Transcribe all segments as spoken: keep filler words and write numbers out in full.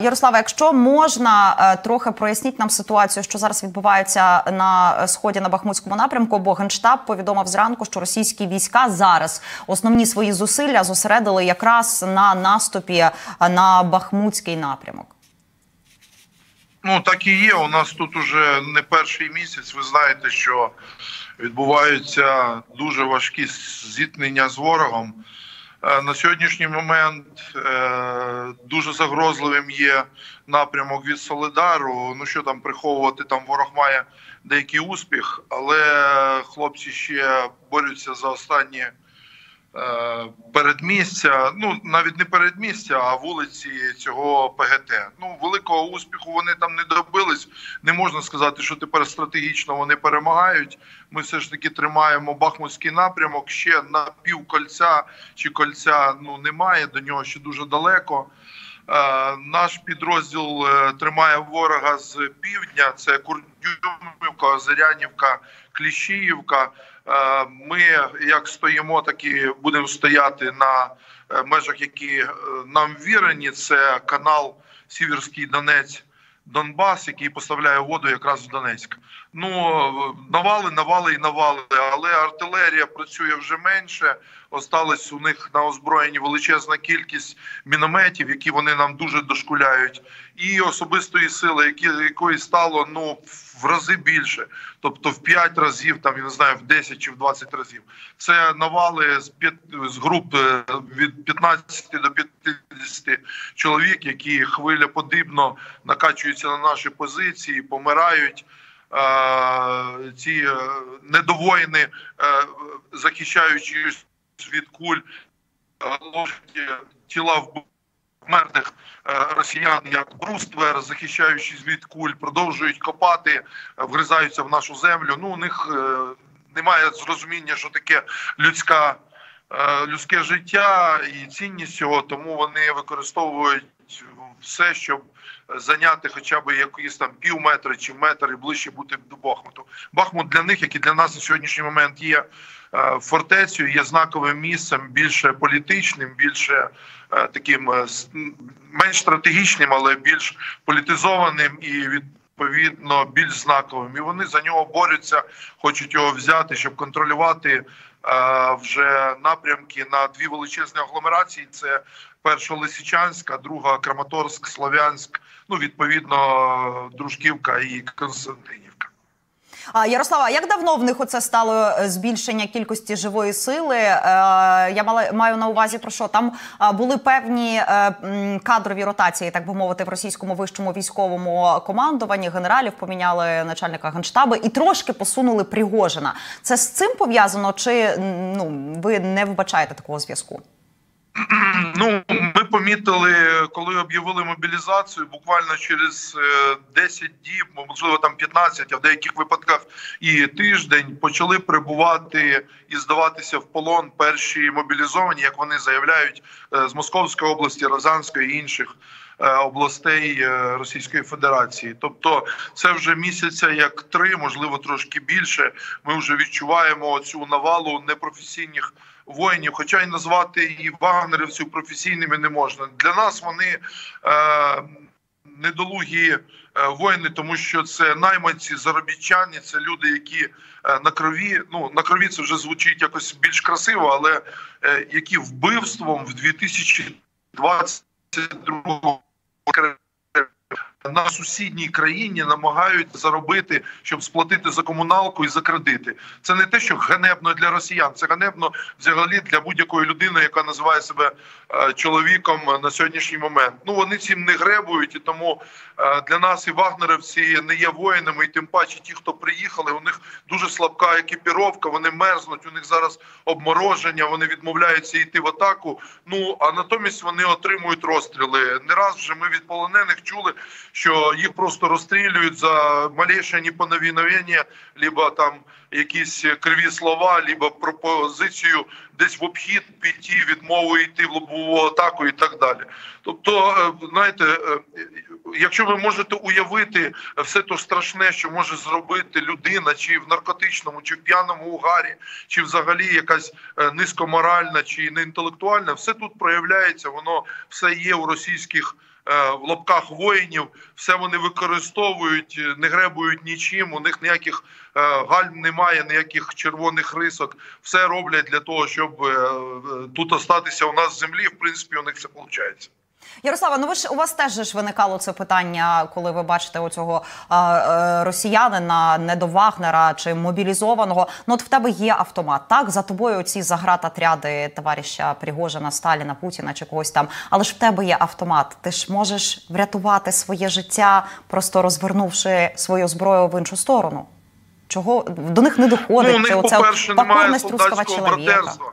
Ярославе, якщо можна, трохи проясніть нам ситуацію, що зараз відбувається на сході, на Бахмутському напрямку, бо Генштаб повідомив зранку, що російські війська зараз основні свої зусилля зосередили якраз на наступі на Бахмутський напрямок. Ну, так і є. У нас тут уже не перший місяць. Ви знаєте, що відбуваються дуже важкі зіткнення з ворогом. На сьогоднішній момент дуже загрозливим є напрямок від Солидару. Ну що там приховувати, там ворог має деякий успіх, але хлопці ще борються за останні передмістя, ну навіть не передмістя, а вулиці цього ПГТ. Ну, великого успіху вони там не добились. Не можна сказати, що тепер стратегічно вони перемагають. Ми все ж таки тримаємо Бахмутський напрямок. Ще на пів кольця чи кольця ну немає, до нього ще дуже далеко. Е, наш підрозділ е, тримає ворога з півдня. Це Курдюмівка, Озерянівка, Кліщіївка. Ми як стоїмо, так і будемо стояти на межах, які нам ввірені. Це канал Сіверський Донець, Донбас, який поставляє воду якраз в Донецьк. Ну, навали, навали і навали, але артилерія працює вже менше. Осталась у них на озброєнні величезна кількість мінометів, які вони нам дуже дошкуляють. І особистої сили, які, якої стало ну, в рази більше. Тобто в п'ять разів, там, я не знаю, в десять чи в двадцять разів. Це навали з, п'ят... з груп від п'ятнадцяти до п'ятдесяти чоловік, які хвилеподібно накачуються на наші позиції, помирають. Ці недовоїни, захищаючи від куль, ложать тіла в мертвих росіян, як бруствер, захищаючись від куль, продовжують копати, вгризаються в нашу землю. Ну, у них немає зрозуміння, що таке людська, людське життя і цінність цього, тому вони використовують все, щоб зайняти хоча б якісь там пів метра чи метр і ближче бути до Бахмуту. Бахмут для них, як і для нас на сьогоднішній момент, є фортецею, є знаковим місцем, більше політичним, більше таким менш стратегічним, але більш політизованим і відповідно більш знаковим. І вони за нього борються, хочуть його взяти, щоб контролювати вже напрямки на дві величезні агломерації. Це перша Лисичанська, друга Краматорськ, Слов'янськ, ну, відповідно, Дружківка і Константинівка. А, Ярослава, як давно в них оце стало збільшення кількості живої сили? Е, я мала, маю на увазі про що? Там е, були певні е, кадрові ротації, так би мовити, в російському вищому військовому командуванні. Генералів поміняли, начальника Генштабу і трошки посунули Пригожина. Це з цим пов'язано чи ну, ви не вбачаєте такого зв'язку? Ну, ми помітили, коли об'явили мобілізацію, буквально через десять діб, можливо там п'ятнадцять, а в деяких випадках і тиждень, почали прибувати і здаватися в полон перші мобілізовані, як вони заявляють, з Московської області, Рязанської і інших областей Російської Федерації. Тобто це вже місяця як три, можливо трошки більше, ми вже відчуваємо цю навалу непрофесійних воїнів, хоча й назвати і вагнерівців професійними не можна. Для нас вони е, недолугі е, воїни, тому що це найманці, заробітчани, це люди, які е, на крові, ну на крові це вже звучить якось більш красиво, але е, які вбивством в дві тисячі двадцять другому на сусідній країні намагають заробити, щоб сплатити за комуналку і за кредити. Це не те, що ганебно для росіян, це ганебно взагалі для будь-якої людини, яка називає себе е, чоловіком на сьогоднішній момент. Ну, вони цим не гребують, і тому е, для нас і вагнерівці не є воїнами, і тим паче ті, хто приїхали, у них дуже слабка екіпіровка, вони мерзнуть, у них зараз обмороження, вони відмовляються йти в атаку, ну, а натомість вони отримують розстріли. Не раз вже ми від полонених чули, що їх просто розстрілюють за малейше неповиновення, либо там якісь криві слова, либо пропозицію десь в обхід піти, відмову йти в лобову атаку і так далі. Тобто, знаєте, якщо ви можете уявити все то страшне, що може зробити людина, чи в наркотичному, чи в п'яному угарі, чи взагалі якась низькоморальна, чи неінтелектуальна, все тут проявляється, воно все є у російських в лапках воїнів, все вони використовують, не гребують нічим, у них ніяких гальм немає, ніяких червоних рисок, все роблять для того, щоб тут остатися у нас в землі, в принципі, у них це виходить. Ярослава, ну ви ж у вас теж ж виникало це питання, коли ви бачите оцього а, а, росіянина, не до Вагнера чи мобілізованого. Ну от в тебе є автомат, так? За тобою оці заградотряди товариша Пригожина, Сталіна, Путіна чи когось там. Але ж в тебе є автомат. Ти ж можеш врятувати своє життя, просто розвернувши свою зброю в іншу сторону. Чого до них не доходить? Ну, у них, це, по-перше, немає солдатського братерства.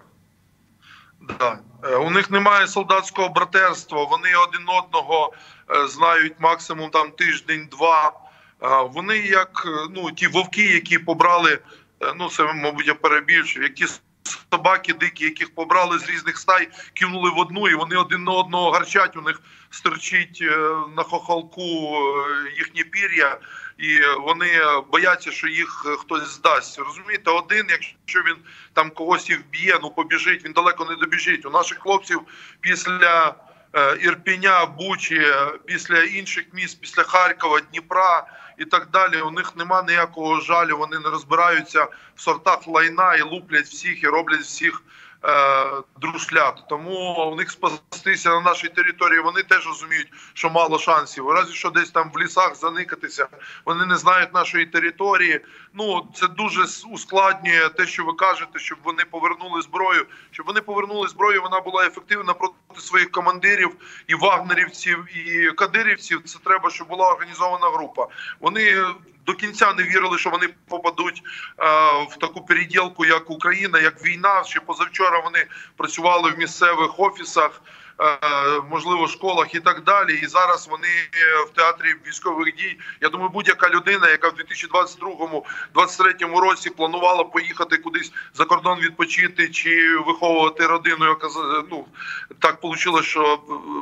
Да. У них немає солдатського братерства, вони один одного знають максимум там тиждень-два. Вони як, ну, ті вовки, які побрали, ну це, мабуть, я перебільшив, які собаки дикі, яких побрали з різних стай, кинули в одну, і вони один на одного гарчать, у них стирчить на хохолку їхні пір'я, і вони бояться, що їх хтось здасть. Розумієте, один, якщо він там когось і вб'є, ну побіжить, він далеко не добіжить. У наших хлопців після Ірпеня, Бучі, після інших міст, після Харкова, Дніпра і так далі, у них нема ніякого жалю, вони не розбираються в сортах лайна і луплять всіх, і роблять всіх е, друшлят. Тому у них спастися на нашій території, вони теж розуміють, що мало шансів. Разі що десь там в лісах заникатися, вони не знають нашої території. Ну, це дуже ускладнює те, що ви кажете, щоб вони повернули зброю. Щоб вони повернули зброю, вона була ефективна проти своїх командирів, і вагнерівців, і кадирівців. Це треба, щоб була організована група. Вони до кінця не вірили, що вони попадуть е, в таку переділку, як Україна, як війна. Ще позавчора вони працювали в місцевих офісах, можливо, школах і так далі. І зараз вони в театрі військових дій. Я думаю, будь-яка людина, яка в дві тисячі двадцять другому - двадцять третьому році планувала поїхати кудись за кордон відпочити чи виховувати родину, яка, ну, так вийшло, що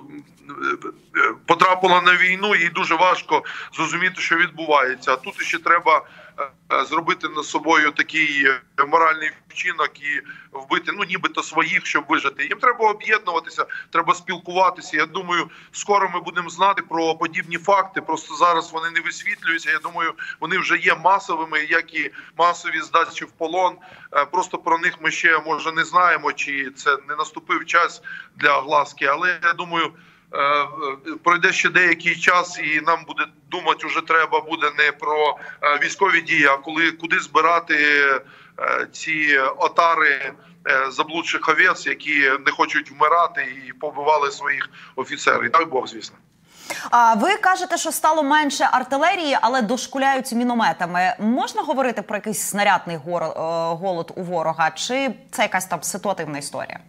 потрапила на війну, і дуже важко зрозуміти, що відбувається. А тут ще треба зробити над собою такий моральний вчинок і вбити, ну, нібито своїх, щоб вижити. Їм треба об'єднуватися, треба спілкуватися. Я думаю, скоро ми будемо знати про подібні факти, просто зараз вони не висвітлюються. Я думаю, вони вже є масовими, як і масові здачі в полон. Просто про них ми ще, може, не знаємо, чи це не наступив час для огласки, але я думаю, пройде ще деякий час, і нам буде думати, вже треба буде не про військові дії, а коли куди збирати ці отари заблудших овець, які не хочуть вмирати і побивали своїх офіцерів. Дай Бог, звісно. А ви кажете, що стало менше артилерії, але дошкуляють мінометами. Можна говорити про якийсь снарядний голод у ворога, чи це якась там ситуативна історія?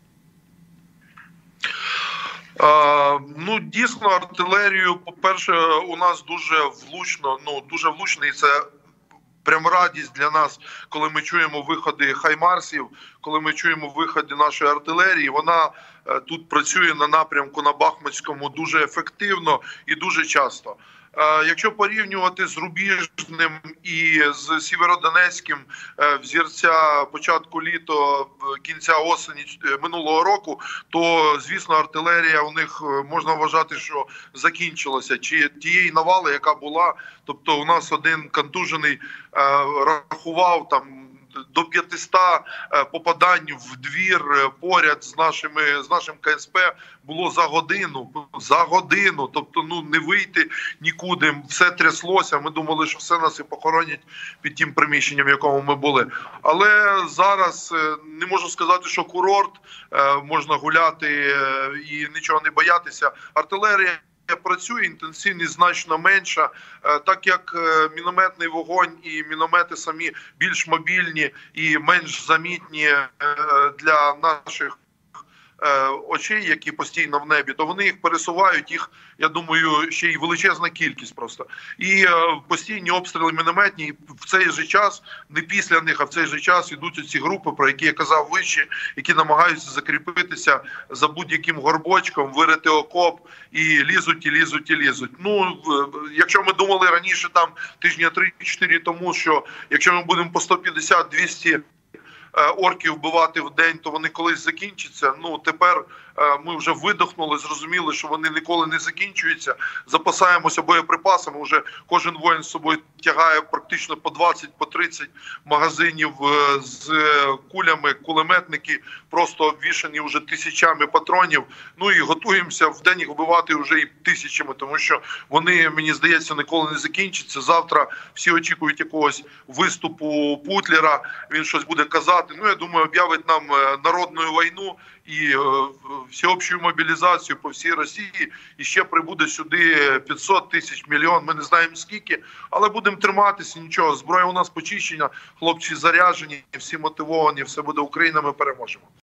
Uh, ну, дійсно, артилерію, по-перше, у нас дуже влучно, ну, дуже влучно, і це прям радість для нас, коли ми чуємо виходи хаймарсів, коли ми чуємо виходи нашої артилерії. Вона uh, тут працює на напрямку на Бахмутському дуже ефективно і дуже часто. Якщо порівнювати з Рубіжним і з Сєвєродонецьким взірця початку літа, кінця осені минулого року, то, звісно, артилерія у них можна вважати, що закінчилася. Чи тієї навали, яка була, тобто у нас один контужений рахував там до п'ятисот попадань в двір поряд з нашими з нашим ка ес пе було за годину. За годину. Тобто, ну, не вийти нікуди. Все тряслося. Ми думали, що все нас і похоронять під тим приміщенням, в якому ми були. Але зараз не можу сказати, що курорт, можна гуляти і нічого не боятися. Артилерія працює, інтенсивність значно менша, так як мінометний вогонь і міномети самі більш мобільні і менш замітні для наших очей, які постійно в небі, то вони їх пересувають, їх, я думаю, ще й величезна кількість просто. І постійні обстріли мінометні, в цей же час, не після них, а в цей же час йдуть ці групи, про які я казав вище, які намагаються закріпитися за будь-яким горбочком, вирити окоп, і лізуть, і лізуть, і лізуть. Ну, якщо ми думали раніше, там, тижня три-чотири тому, що якщо ми будемо по сто п'ятдесят - двісті орків вбивати в день, то вони колись закінчаться. Ну, тепер ми вже видохнули, зрозуміли, що вони ніколи не закінчуються. Запасаємося боєприпасами. Уже кожен воїн з собою тягає практично по двадцять, по тридцять магазинів з кулями, кулеметники просто обвішані вже тисячами патронів. Ну і готуємося в день їх вбивати вже і тисячами, тому що вони, мені здається, ніколи не закінчаться. Завтра всі очікують якогось виступу Путлера, він щось буде казати. Ну, я думаю, об'явить нам народну війну і всеобщу мобілізацію по всій Росії. І ще прибуде сюди п'ятсот тисяч, мільйон, ми не знаємо скільки, але будемо триматися, нічого. Зброя у нас почищена, хлопці заряджені, всі мотивовані, все буде Україна, ми переможемо.